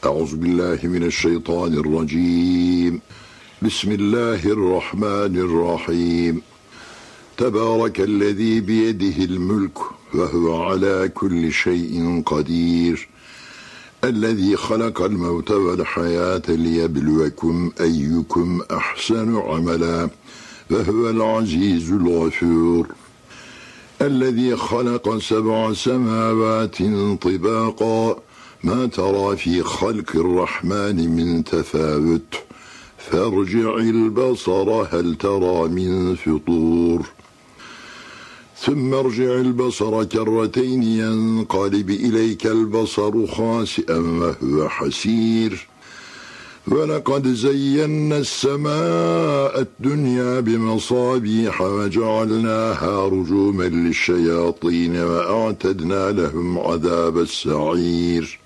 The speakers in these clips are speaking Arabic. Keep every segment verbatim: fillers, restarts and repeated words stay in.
أعوذ بالله من الشيطان الرجيم. بسم الله الرحمن الرحيم. تبارك الذي بيده الملك وهو على كل شيء قدير، الذي خلق الموت والحياة ليبلوكم أيكم أحسن عملا وهو العزيز الغفور، الذي خلق سبع سماوات طباقا ما ترى في خلق الرحمن من تفاوت فارجع البصر هل ترى من فطور، ثم ارجع البصر كرتين ينقلب إليك البصر خاسئا وهو حسير، ولقد زينا السماء الدنيا بمصابيح وجعلناها رجوما للشياطين وأعتدنا لهم عذاب السعير،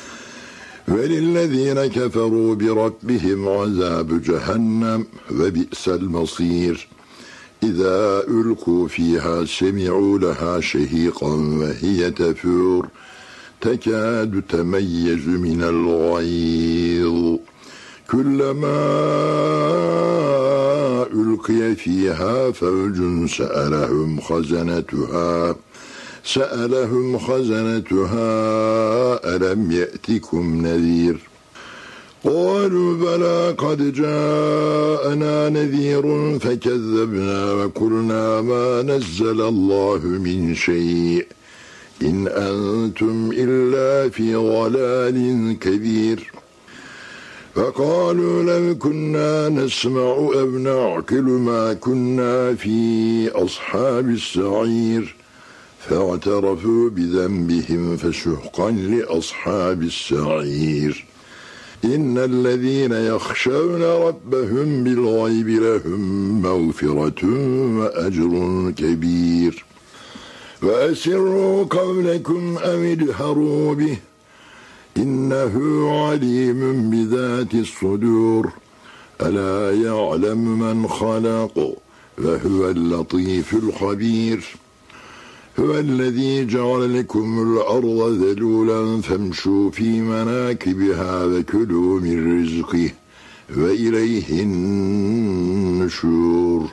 وللذين كفروا بربهم عذاب جهنم وبئس المصير. إذا ألقوا فيها سمعوا لها شهيقا وهي تفور تكاد تميز من الغيظ، كلما ألقي فيها فوج سألهم خزنتها سألهم خزنتها ألم يأتكم نذير، قالوا بلى قد جاءنا نذير فكذبنا وقلنا ما نزل الله من شيء إن أنتم إلا في ضلال كبير، فقالوا لو كنا نسمع أو نعقل ما كنا في أصحاب السعير، فاعترفوا بذنبهم فسحقا لأصحاب السعير. إن الذين يخشون ربهم بالغيب لهم مغفرة وأجر كبير، وأسروا قولكم أو اجهروا به إنه عليم بذات الصدور، ألا يعلم من خلق وهو اللطيف الخبير، هو الذي جعل لكم الأرض ذلولا فامشوا في مناكبها وكلوا من رزقه وإليه النشور.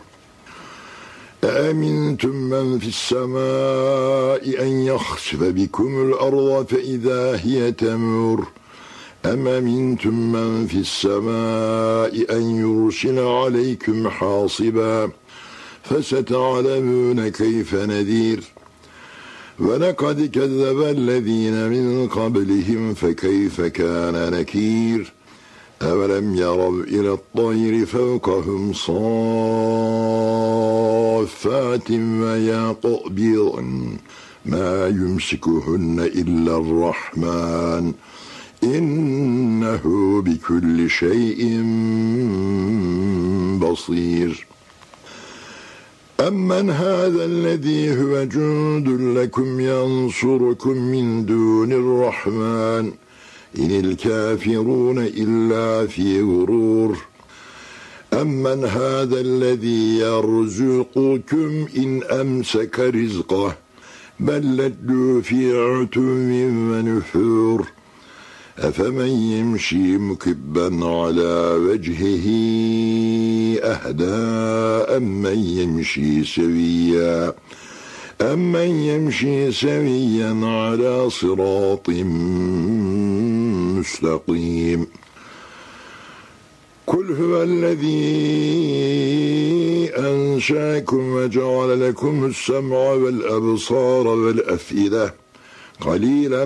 أأمنتم من في السماء أن يخسف بكم الأرض فإذا هي تمور، أم أمنتم من في السماء أن يرسل عليكم حاصبا فستعلمون كيف نذير، ولقد كذب الذين من قبلهم فكيف كان نكير، أولم يروا إلى الطير فوقهم صافات ويقبضن ما يمسكهن إلا الرحمن إنه بكل شيء بصير. أمن هذا الذي هو جند لكم ينصركم من دون الرحمن إن الكافرون إلا في غرور، أمن هذا الذي يرزقكم إن أمسك رزقه بل لجوا في عتو ونفور، أفمن يمشي مكبا على وجهه أهدى أمن يمشي سويا أمن يمشي سويا على صراط مستقيم. قل هو الذي أنشاكم وجعل لكم السمع والأبصار والأفئدة قليلا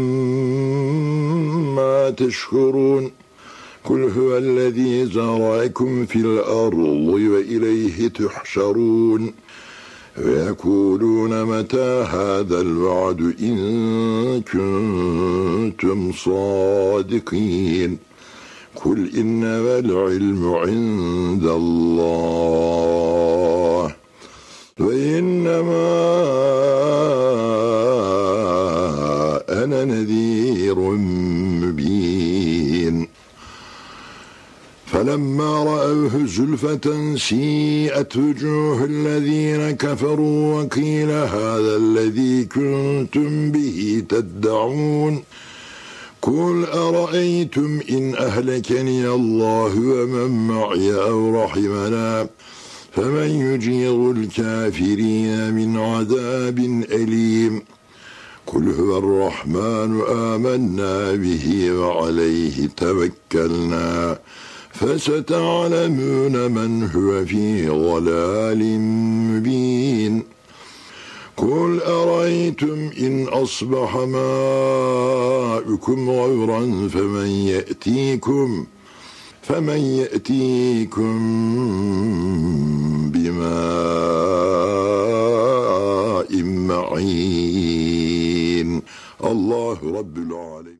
ما تشكرون. قل هو الذي زرعكم في الأرض وإليه تحشرون، ويقولون متى هذا الوعد إن كنتم صادقين، قل إنما العلم عند الله وإنما أنا نذير مبين. فلما رأوه زلفة سيئت وجوه الذين كفروا وقيل هذا الذي كنتم به تدعون قل أرأيتم إن أهلكني الله ومن معي أو رحمنا فمن يجير الكافرين من عذاب أليم قل هو الرحمن آمنا به وعليه توكلنا فستعلمون من هو في ضلال مبين قل أرأيتم إن أصبح ماؤكم غورا فمن يأتيكم فمن يأتيكم بماء معين الله رب العالمين.